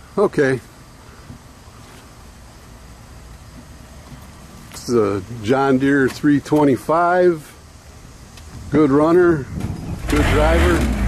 Okay. This is a John Deere 325. Good runner, good driver.